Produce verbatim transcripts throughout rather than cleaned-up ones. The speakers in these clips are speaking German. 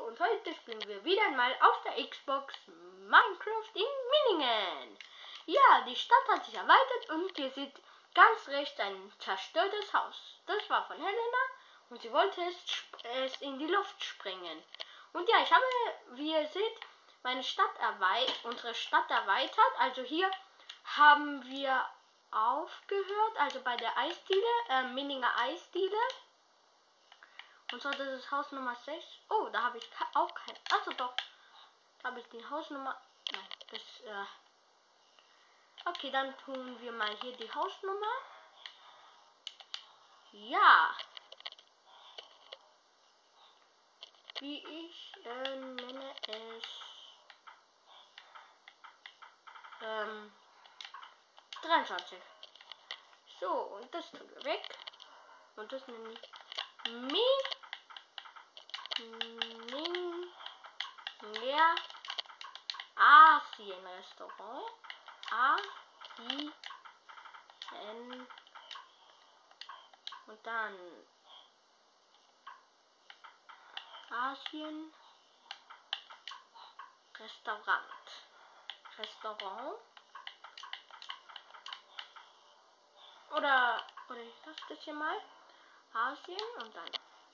und heute spielen wir wieder einmal auf der Xbox Minecraft in Minningen. Ja, die Stadt hat sich erweitert und ihr seht ganz rechts ein zerstörtes Haus. Das war von Helena und sie wollte es, es in die Luft sprengen. Und ja, ich habe, wie ihr seht, meine Stadt erweitert, unsere Stadt erweitert. Also hier haben wir aufgehört, also bei der Eisdiele, äh, Minninger Eisdiele. Und zwar, das ist Haus Nummer sechs. Oh, da habe ich auch kein. Also doch. Da habe ich die Hausnummer. Nein, das. Äh okay, dann tun wir mal hier die Hausnummer. Ja. Wie ich äh, nenne es. Ähm. dreiundzwanzig. So, und das tun wir weg. Und das nenne ich Mi. Minninger Asien-Restaurant. A I N und dann Asien Restaurant. Restaurant. Oder oder ich sag das hier mal. Asien und dann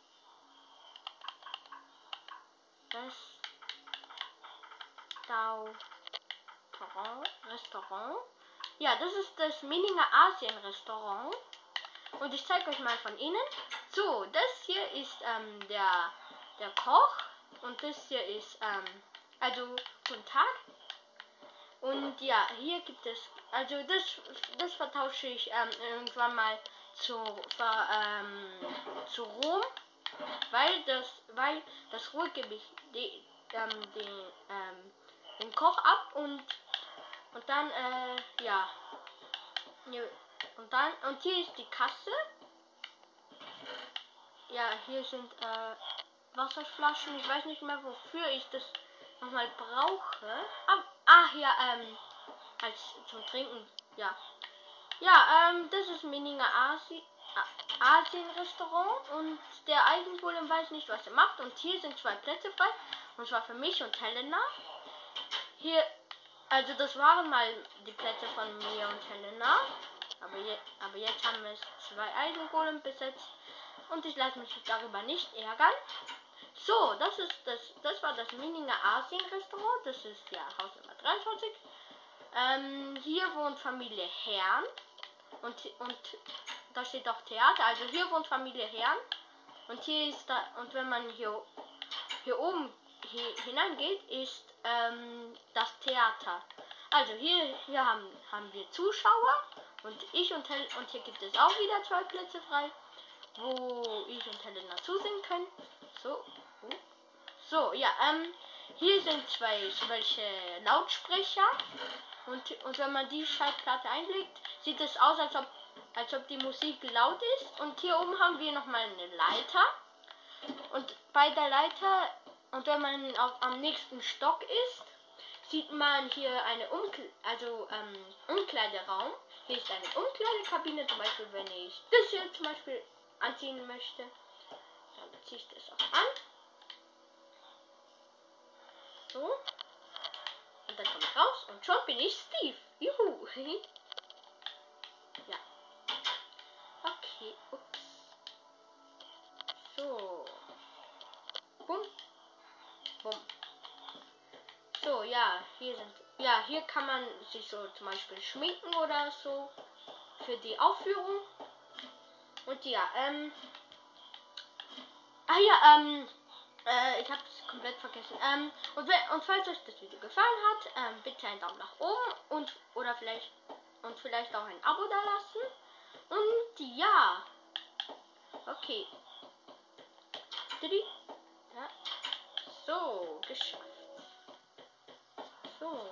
Restaurant. Restaurant. Ja, das ist das Minninger Asien Restaurant. Und ich zeige euch mal von innen. So, das hier ist ähm, der, der Koch. Und das hier ist, ähm, also, guten Tag. Und ja, hier gibt es, also das, das vertausche ich ähm, irgendwann mal zu, ver, ähm, zu Rom. Weil das, weil das Ruhe gebe ich die, ähm, den, ähm, den Koch ab und und dann äh, ja und dann und hier ist die Kasse. Ja, hier sind äh, Wasserflaschen. Ich weiß nicht mehr, wofür ich das nochmal brauche. Ah, ah ja, ähm, als zum Trinken. Ja, ja, ähm, das ist Minninger Asi Asien-Restaurant und der Eisenbullen weiß nicht, was er macht. Und hier sind zwei Plätze frei. Und zwar für mich und Helena. Hier, also das waren mal die Plätze von mir und Helena. Aber, je, aber jetzt haben wir zwei Eisenbullen besetzt. Und ich lasse mich darüber nicht ärgern. So, das ist das, das war das Minninger Asien-Restaurant. Das ist ja Haus Nummer dreiundzwanzig. Ähm, hier wohnt Familie Herrn. Und, und da steht auch Theater, also hier wohnt Familie Herrn und hier ist da, und wenn man hier hier oben hier hineingeht, ist ähm, das Theater. Also hier hier haben haben wir Zuschauer und ich und Hel und hier gibt es auch wieder zwei Plätze frei, wo ich und Helena zusehen können. So, uh. so ja, ähm, hier sind zwei solche Lautsprecher und und wenn man die Schallplatte einlegt, sieht es aus, als ob als ob die Musik laut ist. Und hier oben haben wir noch mal eine Leiter. Und bei der Leiter, und wenn man auf, am nächsten Stock ist, sieht man hier eine Umkle also, ähm, Umkleideraum. Hier ist eine Umkleidekabine, zum Beispiel, wenn ich das hier zum Beispiel anziehen möchte. Dann ziehe ich das auch an. So. Und dann komme ich raus und schon bin ich Steve. Juhu. Ja. Okay, ups. So. Bumm. Bumm. So, ja, hier sind. Ja, hier kann man sich so zum Beispiel schminken oder so. Für die Aufführung. Und ja, ähm. Ah ja, ähm. Äh, ich habe es komplett vergessen. Ähm, und, und falls euch das Video gefallen hat, ähm, bitte einen Daumen nach oben und oder vielleicht und vielleicht auch ein Abo da lassen. Und ja. Okay. Ja. So, geschafft. So.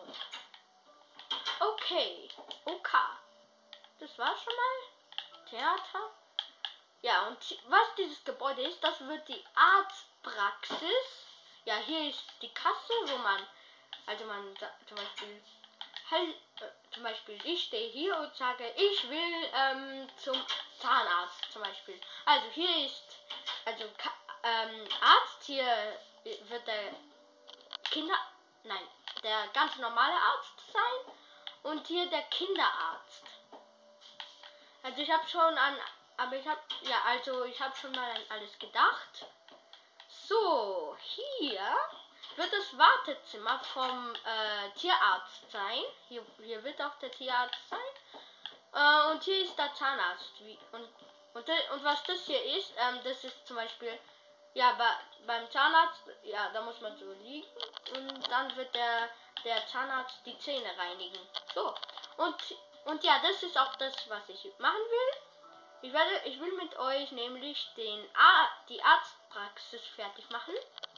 Okay. Okay. Das war schon mal. Theater. Ja, und was dieses Gebäude ist, das wird die Arztpraxis. Ja, hier ist die Kasse, wo man, also man zum Beispiel, halt, äh, zum Beispiel ich stehe hier und sage, ich will ähm, zum Zahnarzt zum Beispiel. Also hier ist, also ähm, Arzt, hier wird der Kinder, nein, der ganz normale Arzt sein und hier der Kinderarzt. Also ich habe schon an, aber ich habe, ja, also ich habe schon mal an alles gedacht. So, hier wird das Wartezimmer vom äh, Tierarzt sein. Hier, hier wird auch der Tierarzt sein. Äh, und hier ist der Zahnarzt. Wie, und, und, und was das hier ist, ähm, das ist zum Beispiel, ja, bei, beim Zahnarzt, ja, da muss man so liegen. Und dann wird der, der Zahnarzt die Zähne reinigen. So, und, und ja, das ist auch das, was ich machen will. Ich, werde, ich will mit euch nämlich den A die Arztpraxis fertig machen.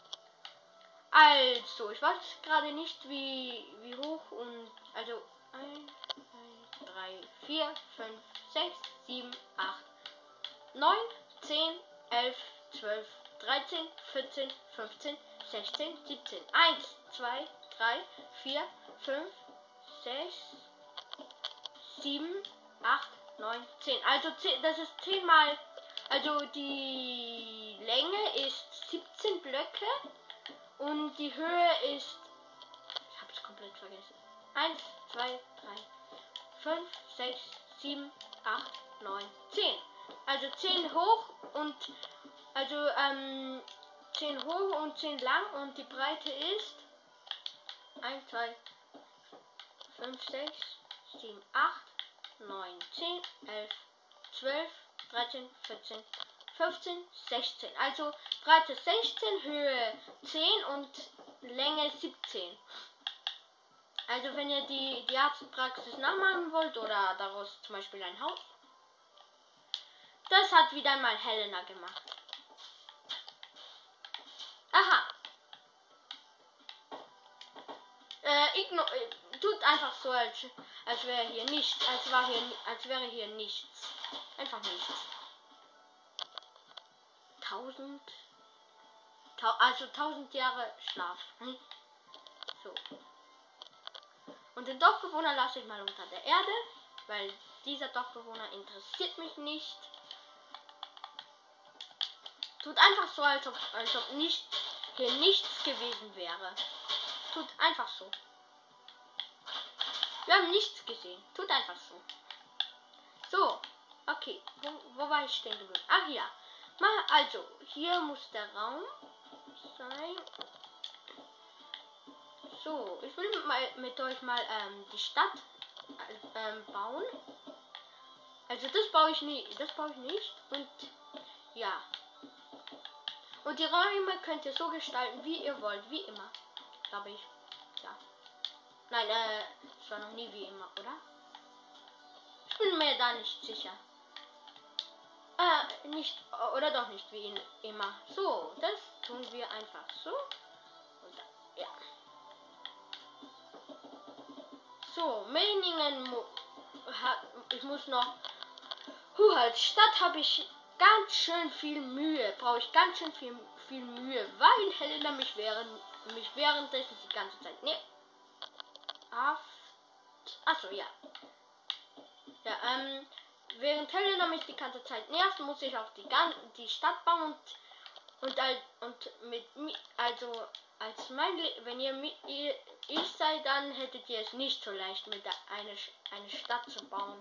Also, ich weiß gerade nicht, wie, wie hoch und, also, eins, zwei, drei, vier, fünf, sechs, sieben, acht, neun, zehn, elf, zwölf, dreizehn, vierzehn, fünfzehn, sechzehn, siebzehn. eins, zwei, drei, vier, fünf, sechs, sieben, acht, neun, zehn. Also zehn, das ist zehn mal, also die Länge ist siebzehn Blöcke und die Höhe ist, ich habe es komplett vergessen. eins, zwei, drei, fünf, sechs, sieben, acht, neun, zehn. Also zehn hoch und also ähm, zehn hoch und zehn lang und die Breite ist eins, zwei, fünf, sechs, sieben, acht, neun, zehn, elf, zwölf, dreizehn, vierzehn, fünfzehn, sechzehn. Also Breite sechzehn, Höhe zehn und Länge siebzehn. Also wenn ihr die, die Arztpraxis nachmachen wollt oder daraus zum Beispiel ein Haus. Das hat wieder mal Helena gemacht. Aha. Äh, igno äh, tut einfach so, als, als wäre hier nichts, als, war hier, als wäre hier nichts. Einfach nichts. Tausend. Tau also tausend Jahre Schlaf. Hm? So. Und den Dorfbewohner lasse ich mal unter der Erde, weil dieser Dorfbewohner interessiert mich nicht. Tut einfach so, als ob, als ob nicht, hier nichts gewesen wäre. Tut einfach so. Wir haben nichts gesehen. Tut einfach so. So, okay. Wo, wo war ich stehen geblieben? Ach ja. Mal, also, hier muss der Raum sein. So, ich will mal mit euch mal ähm, die Stadt ähm, bauen. Also das baue ich nie, das baue ich nicht. Und ja. Und die Räume könnt ihr so gestalten, wie ihr wollt, wie immer. Glaube ich. Ja. Nein, äh, es war noch nie wie immer, oder? Ich bin mir da nicht sicher. Äh, nicht, oder doch nicht wie immer. So, das tun wir einfach so. Und dann, ja. So, Meiningen, ich muss noch, huh, als Stadt habe ich ganz schön viel Mühe, brauche ich ganz schön viel, viel Mühe, weil Helena mich während, mich währenddessen die ganze Zeit, ne, achso, ja, ja, ähm, während Helena mich die ganze Zeit nervt, muss ich auch die ganze, die Stadt bauen und, und, als, und mit, also, als mein, wenn ihr mit ihr, ich sei, dann hättet ihr es nicht so leicht, mit der, eine, eine Stadt zu bauen.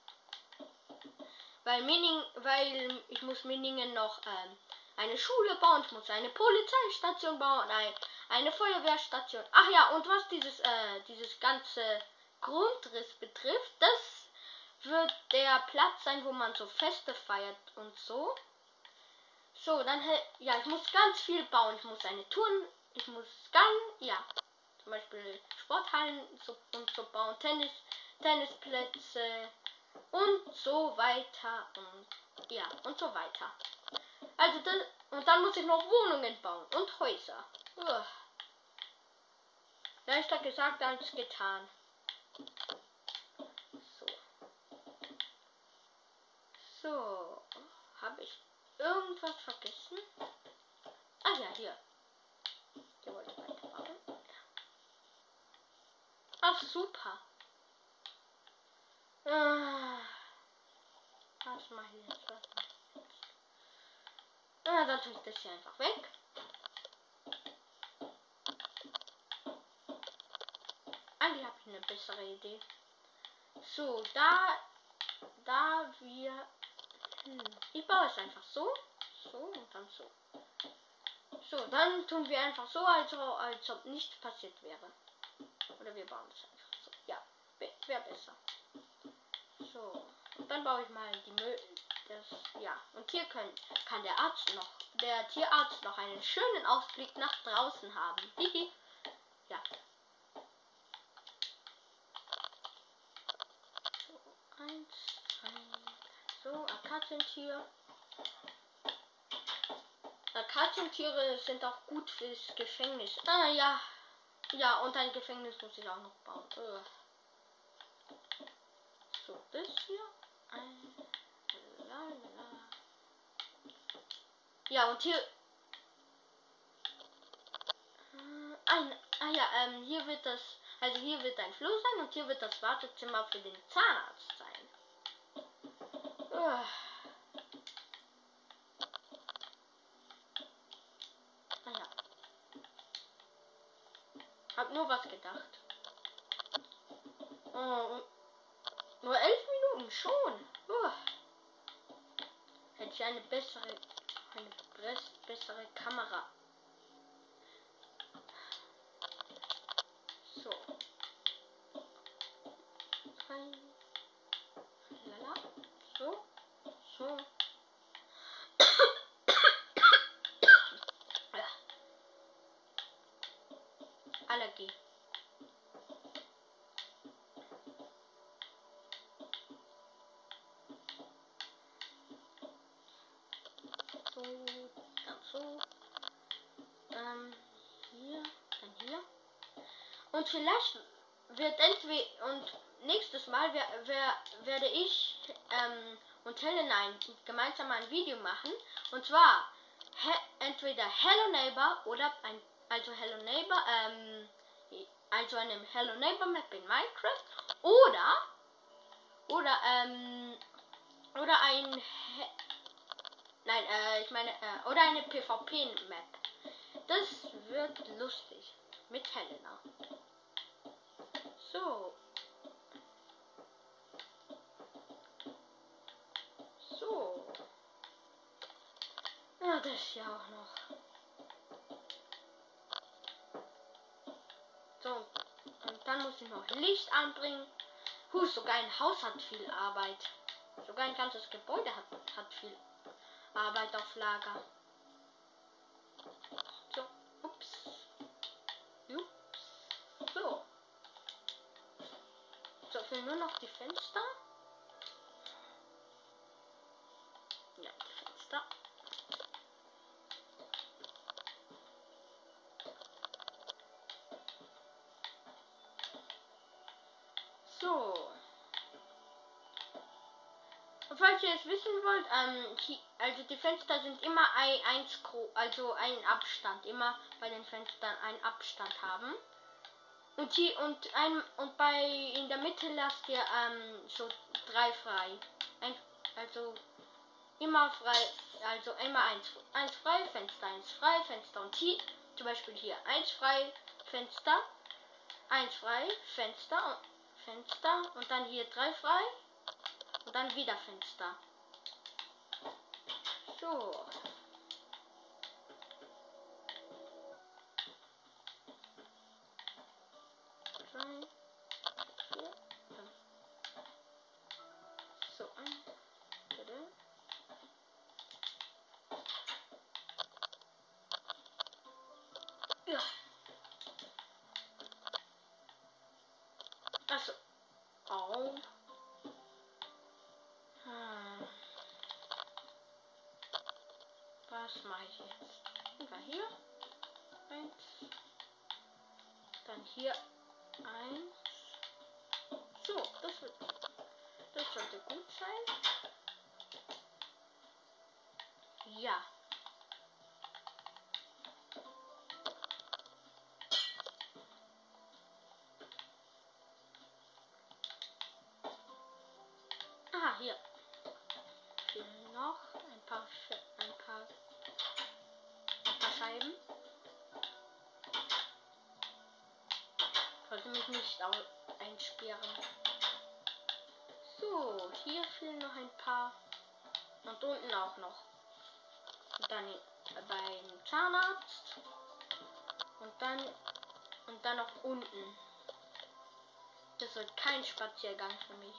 Weil Minning, weil ich muss Minningen noch ähm, eine Schule bauen, ich muss eine Polizeistation bauen, ein, eine Feuerwehrstation. Ach ja, und was dieses, äh, dieses ganze Grundriss betrifft, das wird der Platz sein, wo man so Feste feiert und so. So, dann, ja, ich muss ganz viel bauen. Ich muss eine Turn, ich muss ganz, ja, zum Beispiel Sporthallen so, und so bauen, Tennis, Tennisplätze und so weiter und ja, und so weiter. Also das, und dann muss ich noch Wohnungen bauen und Häuser. Uah. Leichter gesagt als getan. So. So, habe ich irgendwas vergessen? Ah ja, hier. Der wollte weiterbauen. Ja. Ach, super. Ah. Was mache ich jetzt? Was mache ich jetzt? Ah, dann tue ich das hier einfach weg. eigentlich habe ich eine bessere Idee. So, da, da wir, hm, ich baue es einfach so, so und dann so. So, dann tun wir einfach so, als, als ob nichts passiert wäre. Oder wir bauen es einfach so. Ja, wäre besser. So, und dann baue ich mal die Müll. Das, ja, und hier können, kann der Arzt noch, der Tierarzt noch einen schönen Ausblick nach draußen haben. Hihi. Ja. So, eins, zwei, so, Akazientier. Akazientiere sind auch gut fürs Gefängnis. Ah, ja. Ja, und ein Gefängnis muss ich auch noch bauen. Ugh. So, das hier. Ein, lalala. Ja, und hier. Äh, ein, ah ja, ähm, hier wird das. Also hier wird ein Flur sein und hier wird das Wartezimmer für den Zahnarzt sein. Ugh. Ah ja. Hab nur was gedacht. Oh, nur elf Minuten schon. Uh. Hätte ich eine bessere, eine bessere Kamera. So. Lala. So. So. Ja. Allergie. So, dann so. Ähm, hier, dann hier. Und vielleicht wird entweder und nächstes Mal wer, wer, werde ich ähm, und Helen ein, gemeinsam ein Video machen. Und zwar he, entweder Hello Neighbor oder ein also Hello Neighbor, ähm, also einem Hello Neighbor Map in Minecraft oder oder ähm oder ein He Nein, äh, ich meine, äh, oder eine PvP-Map. Das wird lustig. Mit Helena. So. So. Ja, das ja auch noch. So. Und dann muss ich noch Licht anbringen. Huh, sogar ein Haus hat viel Arbeit. Sogar ein ganzes Gebäude hat, hat viel Arbeit auf Lager. So, ups. Ups. So. So, fehlen nur noch die Fenster. Ja, die Fenster. So. Und falls ihr es wissen wollt, ähm, die, also die Fenster sind immer ein, eins, also ein Abstand, immer bei den Fenstern einen Abstand haben. Und hier und ein und bei in der Mitte lasst ihr ähm, so drei frei. Ein, also immer frei, also immer eins, eins frei, Fenster, eins frei, Fenster und hier zum Beispiel hier eins frei, Fenster, eins frei, Fenster und Fenster und dann hier drei frei. Und dann wieder Fenster. So. Drei, vier, fünf. So, ein, bitte. Ja. Achso. Au. Hm. Was mache ich jetzt? Und dann hier. Eins. Dann hier. Eins. So, das wird. Das sollte gut sein. Ja. Ah, hier. Fehlen noch ein paar, ein paar, ein paar Scheiben. Sollte mich nicht einsperren. So, hier fehlen noch ein paar. Und unten auch noch. Und dann beim Zahnarzt. Und dann und dann noch unten. Das wird kein Spaziergang für mich.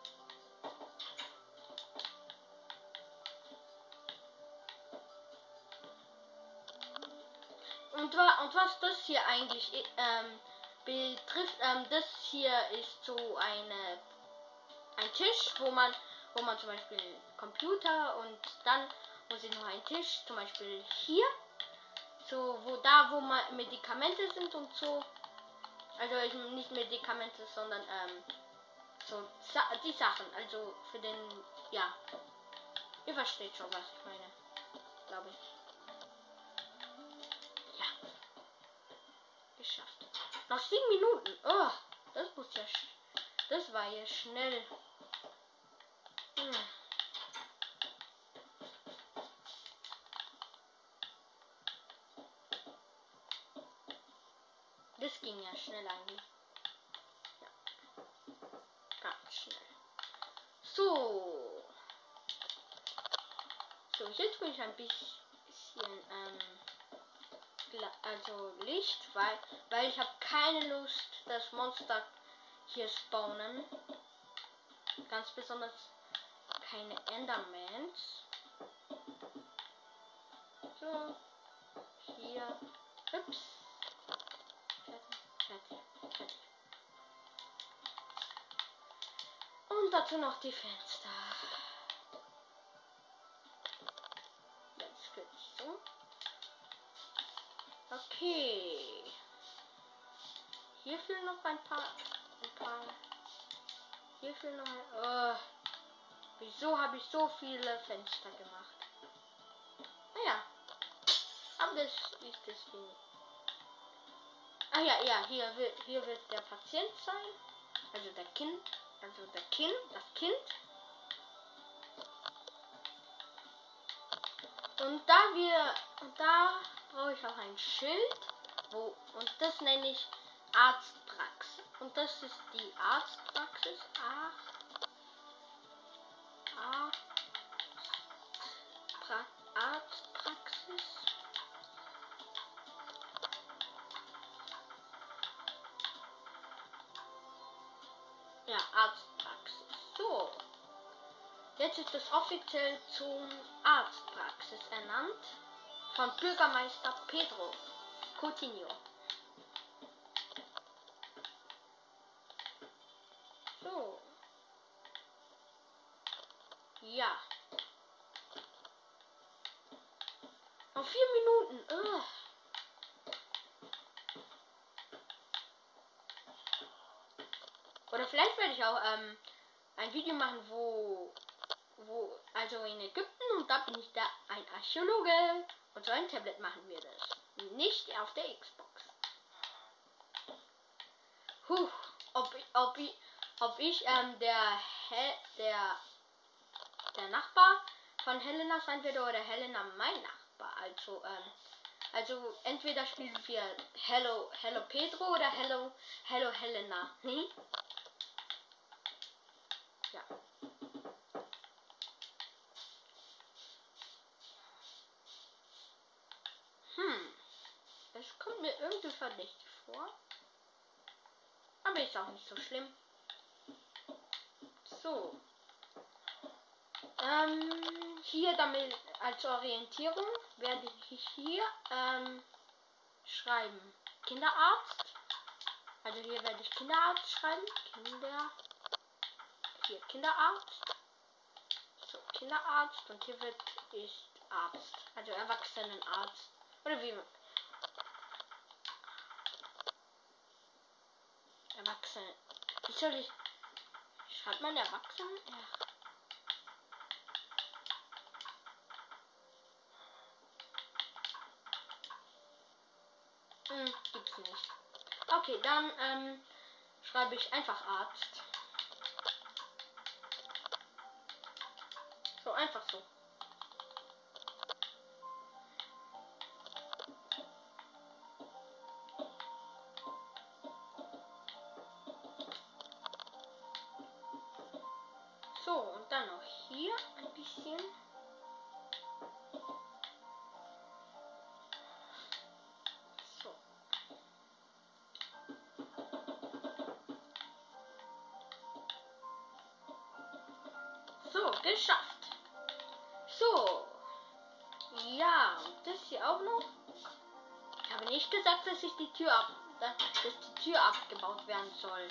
Und, und was das hier eigentlich ähm, betrifft, ähm, das hier ist so eine ein Tisch, wo man wo man zum Beispiel Computer und dann muss ich noch ein Tisch, zum Beispiel hier, so wo da wo man Medikamente sind und so, also ich, nicht Medikamente, sondern ähm, so die Sachen, also für den, ja, ihr versteht schon, was ich meine, glaube ich. Geschafft. Noch sieben Minuten. Oh, das muss ja. Das war ja schnell. Hm. Das ging ja schnell eigentlich. Ja. Ganz schnell. So. So, jetzt will ich ein bisschen ähm, also Licht, weil, weil ich habe keine Lust, das Monster hier spawnen. Ganz besonders keine Endermans. So, hier, ups, fertig, fertig, fertig. Und dazu noch die Fenster. Jetzt geht's so. Okay. Hier fehlen noch ein paar. Ein paar. Hier fehlen noch ein. Oh. Wieso habe ich so viele Fenster gemacht? Naja. Aber das ist das Ding. Ah ja, ja, hier wird, hier wird der Patient sein. Also der Kind. Also der Kind. Das Kind. Und da wir. Und da brauche ich auch ein Schild. Wo, und das nenne ich Arztpraxis. Und das ist die Arztpraxis. Ah. Arzt, pra, Arztpraxis. Ja, Arztpraxis. So. Jetzt ist es offiziell zum Arztpraxis ernannt. Von Bürgermeister Pedro Coutinho. So. Ja. Noch vier Minuten. Ugh. Oder vielleicht werde ich auch ähm, ein Video machen, wo, wo, also in Ägypten, und da bin ich da ein Archäologe. Und so ein Tablet machen wir das. Nicht auf der Xbox. Huh, ob ich, ob ich, ob ich ähm, der, He der, der Nachbar von Helena sein werde oder Helena mein Nachbar. Also, ähm, also entweder spielen wir Hello, Hello Pedro oder Hello, Hello Helena. Hm? Ja. Hm. Das kommt mir irgendwie verdächtig vor. Aber ist auch nicht so schlimm. So. Ähm, hier damit als Orientierung werde ich hier ähm, schreiben Kinderarzt. Also hier werde ich Kinderarzt schreiben. Kinder. Hier Kinderarzt. So, Kinderarzt. Und hier wird ist Arzt. Also Erwachsenenarzt. Oder wie man. Erwachsene. Wie soll ich. Schreibt man Erwachsenen? Ja. Hm, gibt's nicht. Okay, dann ähm, schreibe ich einfach Arzt. So, einfach so. So, und dann noch hier ein bisschen. So. So, geschafft. So. Ja, und das hier auch noch. Ich habe nicht gesagt, dass ich die Tür ab, dass, dass die Tür abgebaut werden soll.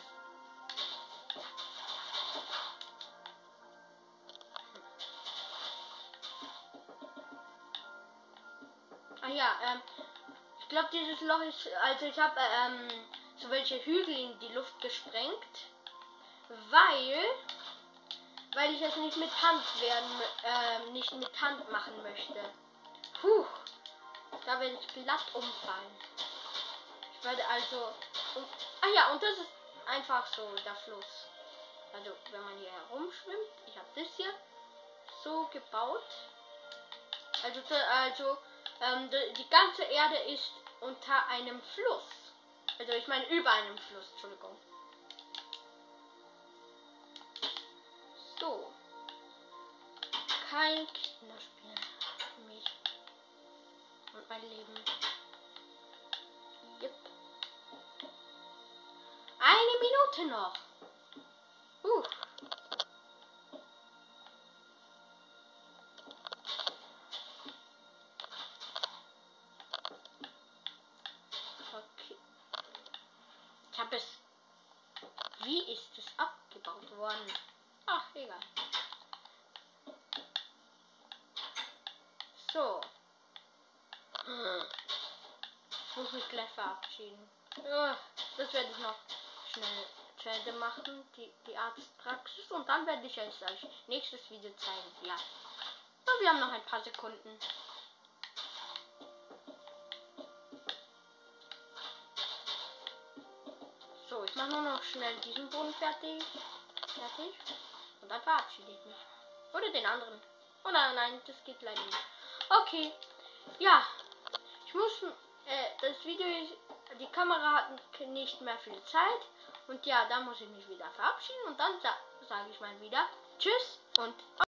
Ah ja, ähm, ich glaube dieses Loch ist, also ich habe ähm, so welche Hügel in die Luft gesprengt, weil, weil ich es nicht mit Hand werden, ähm, nicht mit Hand machen möchte. Puh, da werde ich glatt umfallen. Ich werde also, um, ah ja, und das ist einfach so der Fluss. Also wenn man hier herumschwimmt, ich habe das hier so gebaut. Also, also ähm, die ganze Erde ist unter einem Fluss. Also ich meine über einem Fluss, Entschuldigung. So. Kein Kinderspiel für mich. Und mein Leben. Yep. Eine Minute noch. Uh. Okay. Ich habe es. Wie ist es abgebaut worden? Ach, egal. So. Ich muss mich gleich verabschieden. Das werde ich noch schnell zu Ende machen, die, die Arztpraxis. Und dann werde ich es euch nächstes Video zeigen. Ja. Und wir haben noch ein paar Sekunden. So, ich mache nur noch schnell diesen Boden fertig. Fertig. Und dann verabschiede ich mich. Oder den anderen. Oh nein, nein, das geht leider nicht. Okay. Ja. Ich muss, äh, das Video ist, die Kamera hat nicht mehr viel Zeit. Und ja, da muss ich mich wieder verabschieden. Und dann sa sage ich mal wieder Tschüss und